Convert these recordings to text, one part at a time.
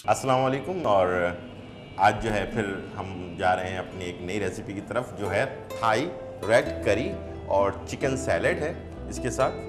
अस्सलाम वालेकुम। और आज जो है फिर हम जा रहे हैं अपनी एक नई रेसिपी की तरफ, जो है थाई रेड करी और चिकन सैलेड है इसके साथ।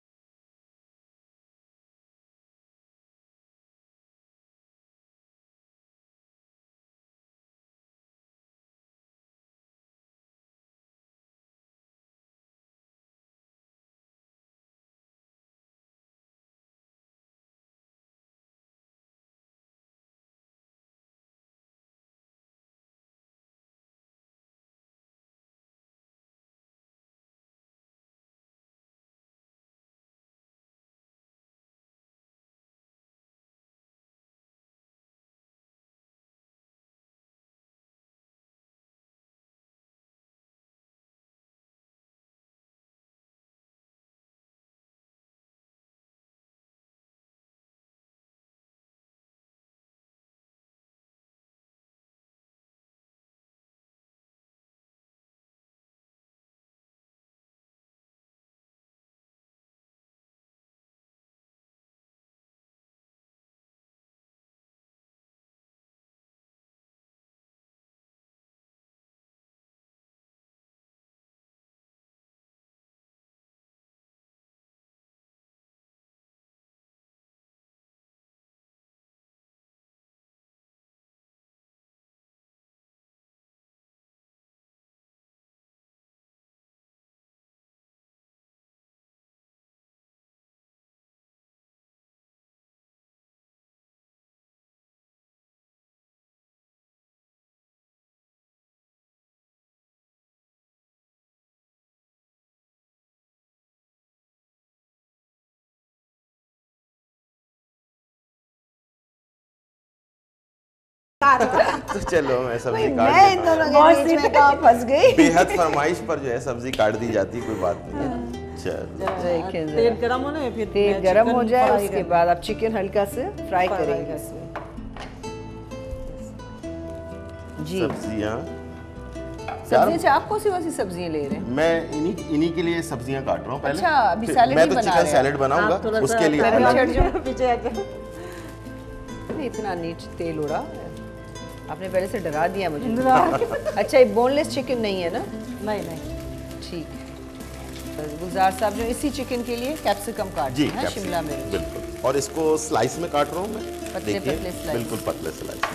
तो चलो मैं सब्जी काट मैं इन लेता हूँ। दोनों के बीच में कहाँ फंस गई। बेहद फरमाइश पर जो है सब्जी काट दी जाती, कोई बात नहीं है। चलो तेल गरम होने फिर तेल गरम हो जाए, फ्राई उसके करना। बाद आप चिकन हल्का से फ्राई करेंगे जी। सब्जियाँ सब्जियाँ आप कौन सी सब्जियाँ ले रहे हैं? मैं इन्हीं के लिए सब्जियां काट रहा हूँ पहले। अच्छा, अभी फिर सैलेड मैं ही तो बना चिकन रहे हैं। सैलेड बनाऊंगा, हाँ, थोड़ा सा उसके लिए पहले अलग। छट जाओ। पीछे आके नहीं, इतना नीच तेल उड़ा, आपने पहले से डरा दिया मुझे। अच्छा, ये बोनलेस चिकन नहीं है ना? नहीं नहीं ठीक है। गुलजार साहब जो इसी चिकन के लिए कैप्सिकम काट जी, हैं, शिमला मिर्च बिल्कुल। और इसको स्लाइस में काट रहा हूँ मैं। पतले देखिए, पतले स्लाइस। बिल्कुल पतले स्लाइस।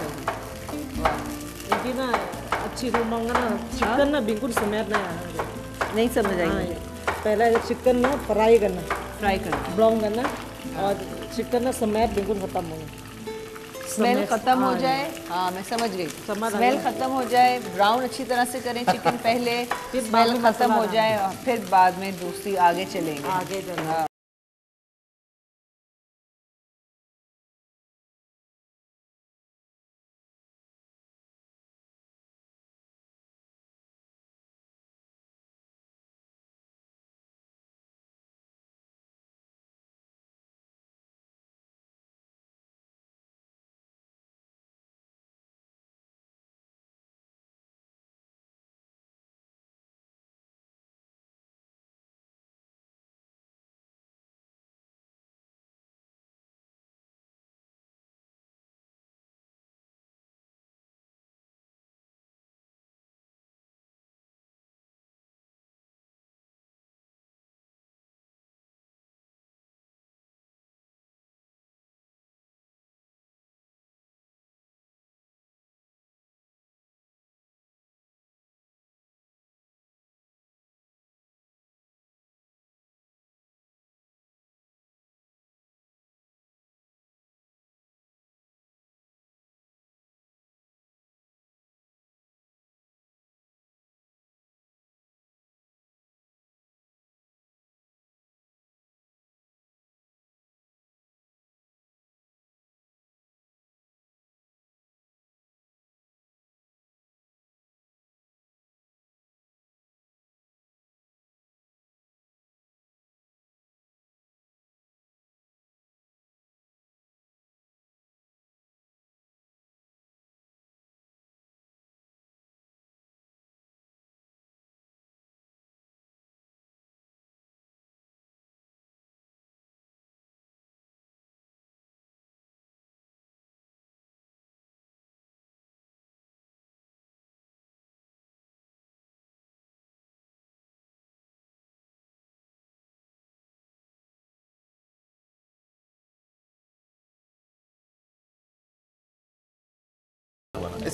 इनकी ना अच्छी रूम मांगा ना चिकन ना बिल्कुल समेत नहीं आना। नहीं समझ आई हाँ, मुझे। पहले चिकन ना फ्राई करना, फ्राई करना, ब्राउन करना और चिकन ना समेत बिल्कुल खत्म हो गया। स्मेल खत्म हो जाए। हाँ, मैं समझ गई। स्मेल खत्म हो जाए, ब्राउन अच्छी तरह से करें चिकन पहले, फिर बाद स्मेल में खत्म मसाला हो जाए और फिर बाद में दूसरी आगे चलेंगे। आगे चलना। हाँ।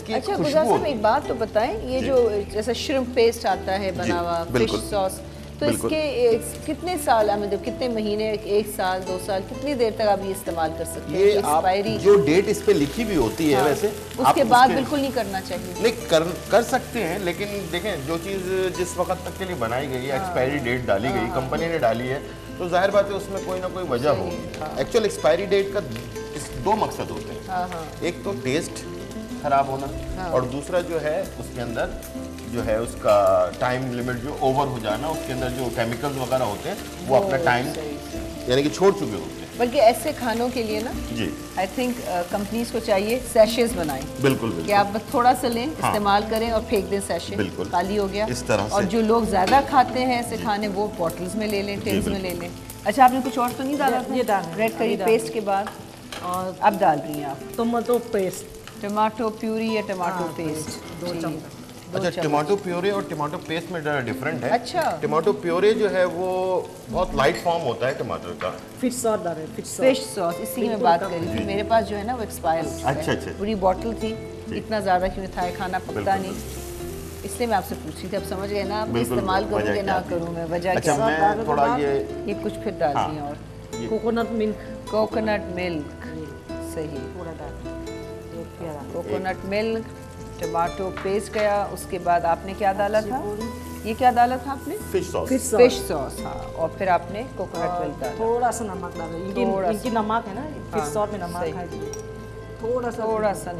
इसकी अच्छा खुशबू गुलजार साहब होती है। एक बात तो बताएं, ये जी। जो जैसा श्रिम्प पेस्ट आता है बना हुआ, फिश बिल्कुल। सॉस, तो बिल्कुल। इसके कितने साल, मतलब कितने महीने, 1 साल 2 साल, कितनी देर तक आप ये इस्तेमाल कर सकते हैं? ये आप एक्सपायरी जो डेट इस पे लिखी हुई होती है, हाँ, वैसे उसके आप बाद बिल्कुल नहीं करना चाहिए। नहीं कर सकते हैं, लेकिन देखें जो चीज़ जिस वक्त तक के लिए बनाई गई है, एक्सपायरी डेट डाली गई, कंपनी ने डाली है, तो जाहिर बात है उसमें कोई ना कोई वजह होगी। एक्चुअल एक्सपायरी डेट का 2 मकसद होते हैं, एक तो टेस्ट खराब होना और दूसरा जो है उसके अंदर जो है उसका टाइम लिमिट जो ओवर हो जाना, उसके अंदर जो केमिकल्स वगैरह होते हैं वो अपना टाइम यानी कि छोड़ चुके होते हैं। बल्कि ऐसे खानों के लिए ना जी आई थिंक कंपनीज को चाहिए सैशेज बनाएं, बिल्कुल कि बिल्कुल आप थोड़ा सा लें, इस्तेमाल करें और फेंक दें सैशे, बिल्कुल। खाली हो गया। इस तरह और से। जो लोग ज़्यादा खाते हैं ऐसे खाने, वो बॉटल्स में ले लें, टिन्स में ले लें। अच्छा आपने कुछ और तो नहीं डाला था? ये डाला, रेड करी अभी डाला। पेस्ट के बाद और अब डाल रही हैं आप टमाटो पेस्ट टमाटो प्यूरी या टमाटो हाँ, पेस्ट? 2 जी। चम्मच। अच्छा, टमाटो प्योरे और टमाटो पेस्ट में डिफरेंट है। अच्छा। टमाटो प्योरे जो है वो बहुत लाइट फॉर्म होता है टमाटर का। फिश सॉस डाले, फिश फिश सॉस, इसी की मैं बात कर रही थी। मेरे पास जो है ना वो एक्सपायर हो चुका अच्छा, है। अच्छा। पूरी बॉटल थी, इतना ज़्यादा क्यों था, खाना पकता बिल्कुल, नहीं, इसलिए मैं आपसे पूछ रही थी। अब समझ गए ना आप, बिल्कुल, इस्तेमाल वजह करूँगे क्या ना थी? करूँ मैं, वजह अच्छा क्या? मैं थोड़ा ये कुछ फिर डाल हाँ। दिए और कोकोनट मिल्क कोकोनट मिल्क, सही, पूरा डाल, एक प्यारा कोकोनट मिल्क, टमाटो पेस्ट गया, उसके बाद आपने क्या डाला था? ये क्या डाला था आपने? Fish sauce. Fish fish sauce, sauce, हाँ। और फिर आपने कोकोनट मिल्क डाला, थोड़ा सा नमक डाले, थोड़ा इनकी नमक है ना, हाँ, फिश सॉस में सही। नमक है, थोड़ा सा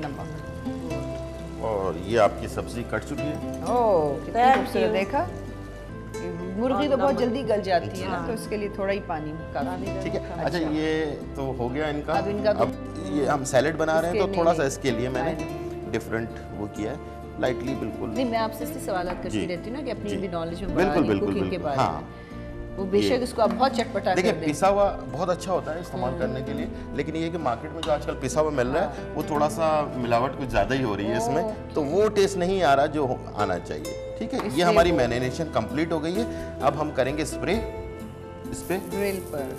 नमक। और ये आपकी सब्जी कट चुकी है। ओह कितनी Thank खूबसूरत, you। देखा? मुर्गी तो बहुत जल्दी गल जाती है ना, हाँ। तो इसके लिए थोड़ा ही पानी काफी। ठीक है। अच्छा ये तो हो गया इनका। अब इनका तो- अब ये हम सैलेड बना रहे हैं, इसके तो थोड़ा सा नहीं, इसके लिए मैंने डिफरेंट वो किया है, लाइटली बिल्कुल। नहीं, मैं आपसे इसलिए सवाल करती जी, रहती हूँ ना कि अपनी जी। भी नॉलेज में बिल्कुल, बढ़ा रही बिल्कुल, कुकिंग के बिल्कुल, बारे हाँ। में। वो बेशक इसको आप बहुत चटपटा देखिए कर दें। पिसा हुआ बहुत अच्छा होता है इस्तेमाल करने के लिए, लेकिन ये कि मार्केट में जो आजकल पिसा हुआ मिल रहा है वो थोड़ा सा मिलावट कुछ ज़्यादा ही हो रही है इसमें, तो वो टेस्ट नहीं आ रहा जो आना चाहिए। ठीक है, ये इसलिए हमारी वो- मैरिनेशन कंप्लीट हो गई है। अब हम करेंगे स्प्रे इस पे। ग्रिल पर।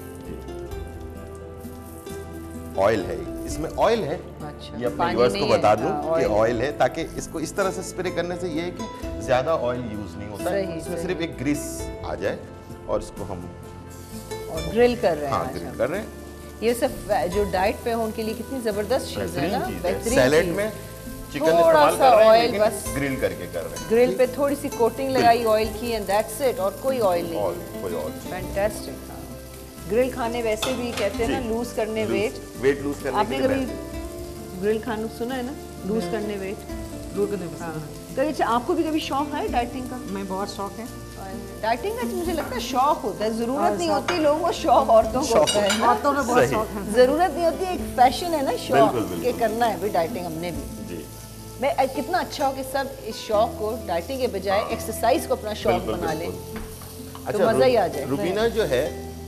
ऑयल है, इसमें ऑयल है। अच्छा, ये अपने पानी व्यूअर्स को नहीं है, बता दूं हाँ, कि ऑयल। ऑयल है, ताकि इसको इस तरह से स्प्रे करने से ये है कि ज़्यादा ऑयल यूज़ नहीं होता है, सही, इसमें सही। सिर्फ एक ग्रीस आ जाए और इसको हम और ग्रिल कर रहे हैं। हाँ अच्छा। ग्रिल कर रहे हैं। ये सब जो डाइट पे हो उनके लिए कितनी जबरदस्त चीज़ है ना, बेहतरीन चीज़ है। बेहतरीन सैलेड चीज़। में चिकन थोड़ा इस्तेमाल सा कर रहे हैं, ऑयल लेकिन बस। ग्रिल करके कर रहे हैं। ग्रिल पे थोड़ी सी कोटिंग लगाई ऑयल की एंड दैट्स इट, और कोई ऑयल और नहीं। कोई और फैंटास्टिक। हाँ, ग्रिल खाने वैसे भी कहते हैं ना जी। लूज करने वेट। वेट लूज करने आपने के लिए कभी ग्रिल खाना सुना है ना, लूज करने वेट? दूध नहीं हाँ। पसंद। कभी अच्छा आपको भी कभी शौक है डाइटिंग का? मैं बहुत शौक है, डाइटिंग का मुझे लगता है शौक होता है, जरूरत नहीं होती लोगों को, शौक औरतों को होता है ना। औरतों में बहुत सही। शौक है। जरूरत नहीं होती, एक फैशन है ना शौक बिल्कुल, के बिल्कुल। करना है भी डाइटिंग हमने भी। जी मैं कितना अच्छा हो कि सब इस शौक को डाइटिंग के बजाय एक्सरसाइज को अपना शौक बिल्कुल, बना लें, बिल्कुल। तो मजा ही आ जाए। रुबीना जो है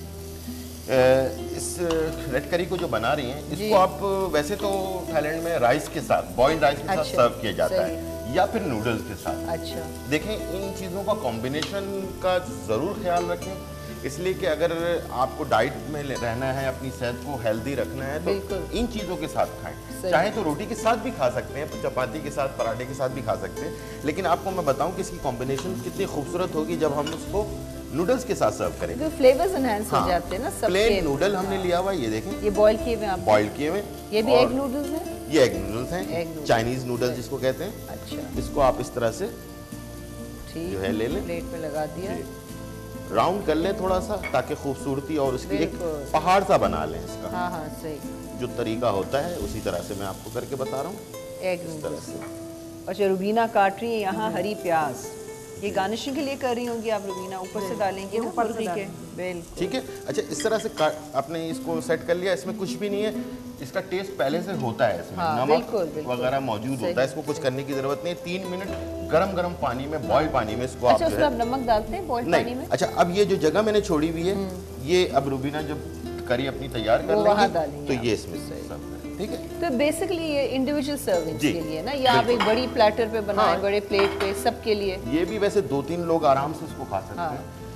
इस रेड करी को जो बना रही हैं, जी। इसको आप वैसे तो थाईलैंड में राइस के साथ, बॉइल्ड राइस के साथ अच्छा, सर्व किया जाता सही। है, या फिर नूडल्स के साथ। अच्छा, देखें इन चीज़ों का कॉम्बिनेशन का ज़रूर ख्याल रखें, इसलिए कि अगर आपको डाइट में रहना है, अपनी सेहत को हेल्दी रखना है, तो बिल्कुल। इन चीज़ों के साथ खाएं। सही। चाहे तो रोटी के साथ भी खा सकते हैं, चपाती के साथ, पराठे के साथ भी खा सकते हैं, लेकिन आपको मैं बताऊं कि इसकी कॉम्बिनेशन कितनी खूबसूरत होगी जब हम उसको नूडल्स के साथ सर्व करेंगे। क्योंकि फ्लेवर्स एनहांस हो हाँ, जाते हैं ना सबके। प्लेन नूडल हमने लिया हुआ है, ये देखें, ये बॉईल किए हुए आप? बॉईल किए हुए। ये भी और एग नूडल्स हैं? ये एग नूडल्स एग हैं, नूडल्स। चाइनीज़ नूडल्स जिसको कहते हैं। अच्छा, इसको आप इस तरह से ठीक जो है ले लें। प्लेट में लगा दिया। राउंड कर लें थोड़ा सा, ताकि खूबसूरती और उसकी एक बिल्कुल। पहाड़ सा बना लें इसका। हाँ हाँ सही। जो तरीका होता है उसी तरह से मैं आपको करके बता रहा हूँ, एग इस तरह नूडल्स। से। अच्छा, रुबीना काट रही है यहाँ हरी प्याज, ये गार्निशिंग के लिए कर रही होंगी आप रुबीना, ऊपर से डालेंगी ना ऊपर से मुर्गी के? डालेंगे। बिल्कुल। ठीक है। अच्छा इस तरह से आपने इसको सेट कर लिया, इसमें कुछ भी नहीं है, इसका टेस्ट पहले से होता है, इसमें हाँ, नमक बिल्कुल, बिल्कुल। वगैरह मौजूद सही, होता है, इसको कुछ करने की जरूरत नहीं है। 3 मिनट गरम गरम पानी में, बॉयल पानी में इसको अच्छा, आप जो उसमें है आप नमक डालते हैं बॉइल्ड पानी नहीं। में? अच्छा अब ये जो जगह मैंने छोड़ी हुई है, ये अब रुबीना जब करी अपनी तैयार कर वो वहाँ लेंगी, डालेंगे तो आप। ये इसमें सर्व करें। ठीक है। तो बेसिकली ये इंडिविजुअल सर्विंग जी, के लिए ना, या आप एक बिल्कुल। बड़ी प्लेटर पे बनाएं, हाँ। बड़े प्लेट पे सबके लिए? ये भी वैसे 2-3 लोग आराम से इसको खा सकते हाँ। हैं,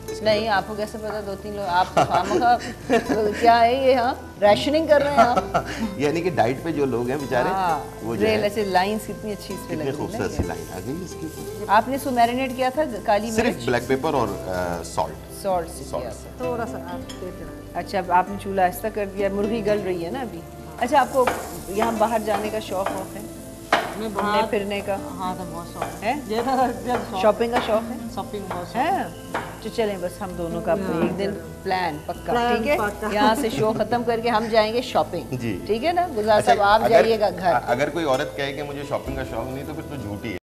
नहीं, आपको कैसे पता 2-3 लोग? आप तो खामखा क्या है ये? हाँ, रैशनिंग कर रहे हैं आप। यानी कि डाइट पे जो लोग हैं बेचारे, वो जो रेल है, ऐसे लाइंस कितनी अच्छी इस पे लगी कितनी है खूबसूरत सी ना। लाइन आ गई इसके ऊपर। आपने इसको मैरिनेट किया था काली सिर्फ मिर्च ब्लैक पेपर और सॉल्ट। सॉल्ट से किया Salt था। थोड़ा सा आप दे देना। अच्छा, अब आपने चूल्हा ऐसा कर दिया, मुर्गी गल रही है ना अभी। अच्छा, आपको यहाँ बाहर जाने का शौक है? मैं घूमने बाहर फिरने का हाँ तो बहुत शौक है? है। शॉपिंग का शौक है? शॉपिंग बहुत शौक है? तो चलें, बस हम दोनों का हाँ, एक दिन प्लान पक्का, प्लान ठीक है? पक्का। यहाँ से शो खत्म करके हम जाएंगे शॉपिंग, जी। ठीक है ना? गुलजार साहब आप अगर- जाइएगा घर। अगर कोई औरत कहे कि मुझे शॉपिंग का शौक नहीं, तो फिर तो झूठी है।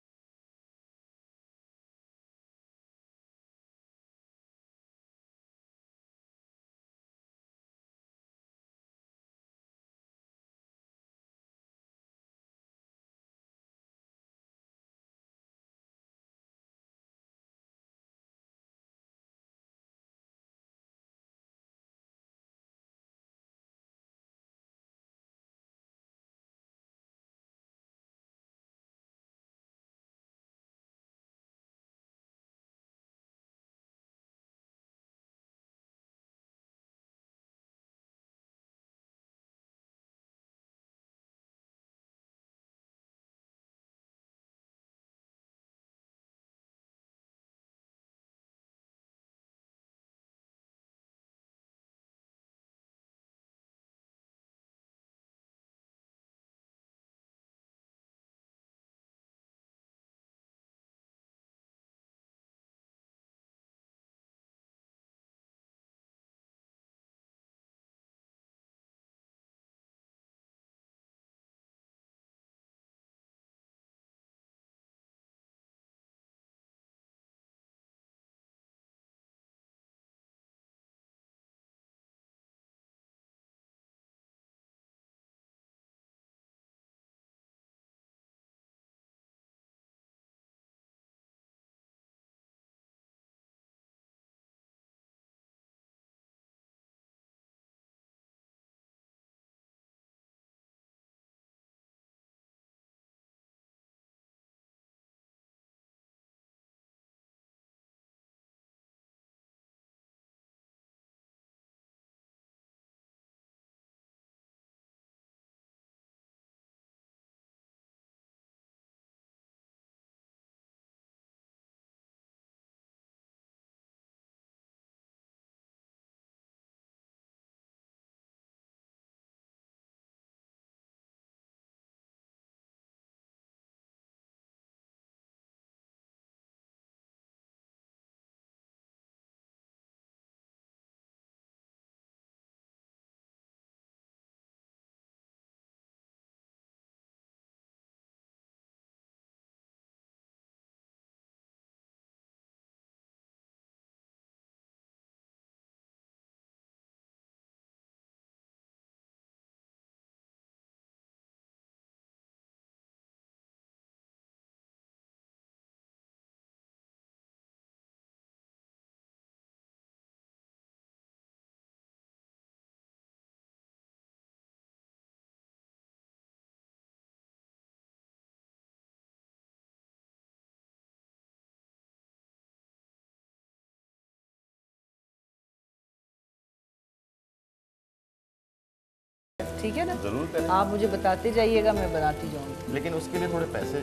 ठीक है ना? जरूर करें, आप मुझे बताते जाइएगा, मैं बनाती जाऊंगी। लेकिन उसके लिए थोड़े पैसे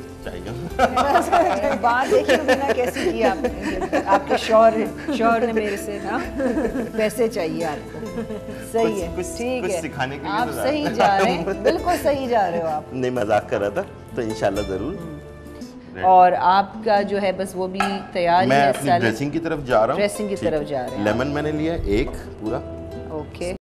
चाहिए। बात देखिए बिना कैसी की आपने, आपके शौहर ने मेरे से, हाँ, पैसे चाहिए आपको। सही है, ठीक है, सिखाने के लिए आप तो सही जा रहे हैं, बिल्कुल सही जा रहे हो आप। नहीं, मजाक कर रहा था, तो इंशाल्लाह जरूर। और आपका जो है बस वो भी तैयार मैं है। अपनी ड्रेसिंग की तरफ जा रहा हूँ। ड्रेसिंग की तरफ जा रहे हैं। लेमन मैंने लिया एक पूरा। ओके।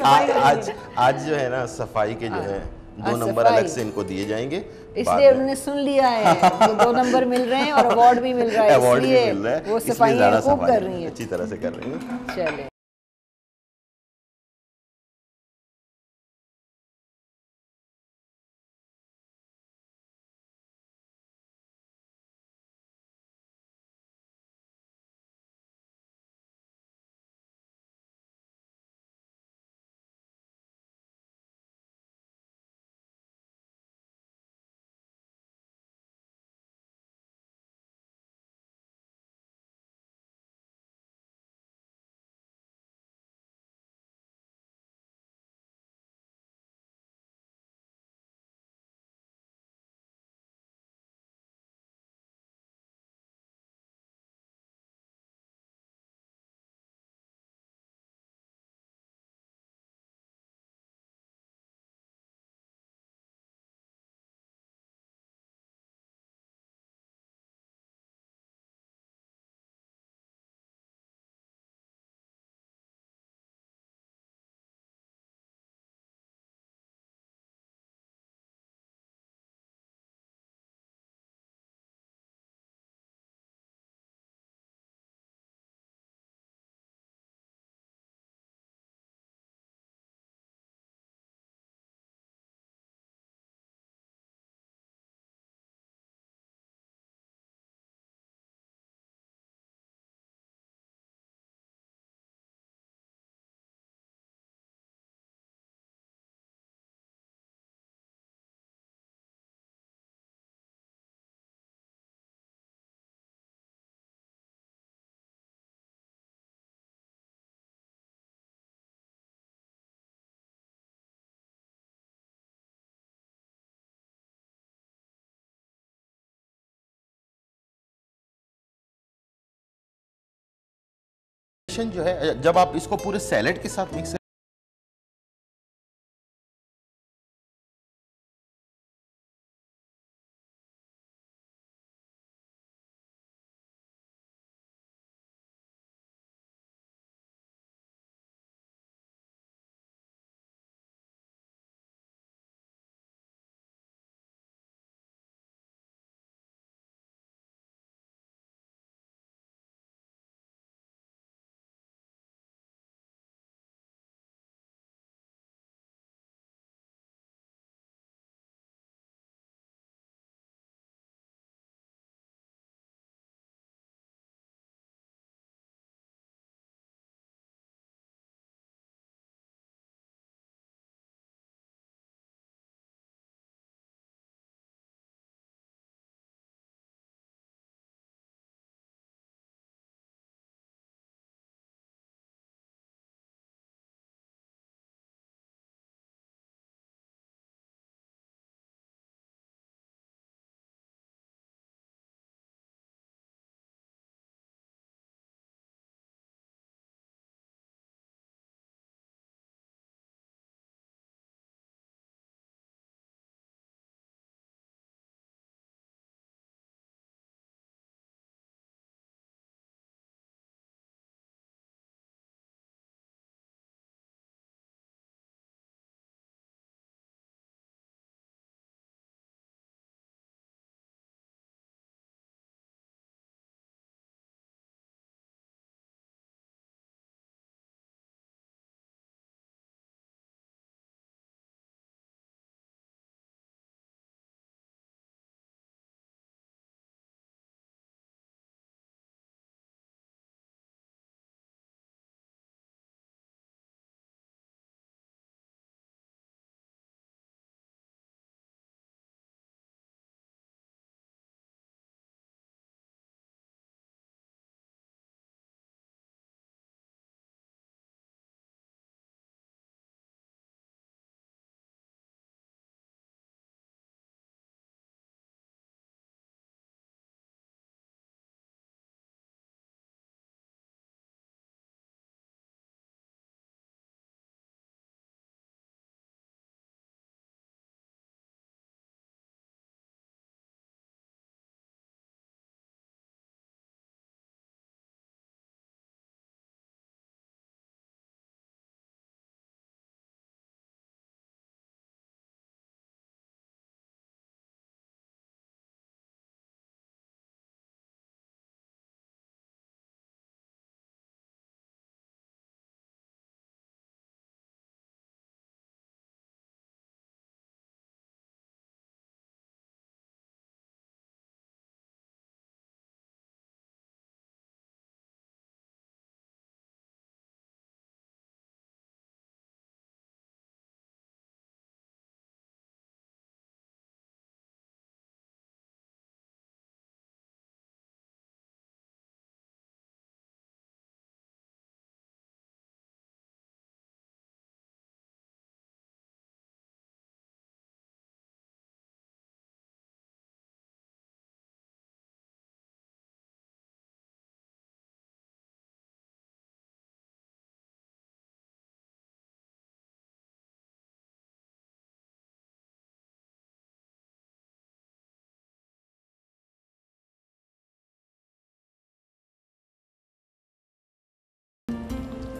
सफाई आज करेंगे। आज जो है ना सफाई के जो है 2 नंबर सफाई। अलग से इनको दिए जाएंगे। बाद इसलिए में उन्होंने सुन लिया है, तो 2 नंबर मिल रहे हैं और अवार्ड भी मिल रहा है, अवार्ड भी इसलिए मिल रहा है, वो इसलिए सफाइयाँ ज़्यादा खूब सफाई कर रही हैं। अच्छी तरह से कर रही हैं। चले। जो है जब आप इसको पूरे सैलेड के साथ मिक्स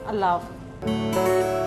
अल्लाह हाफ़िज़।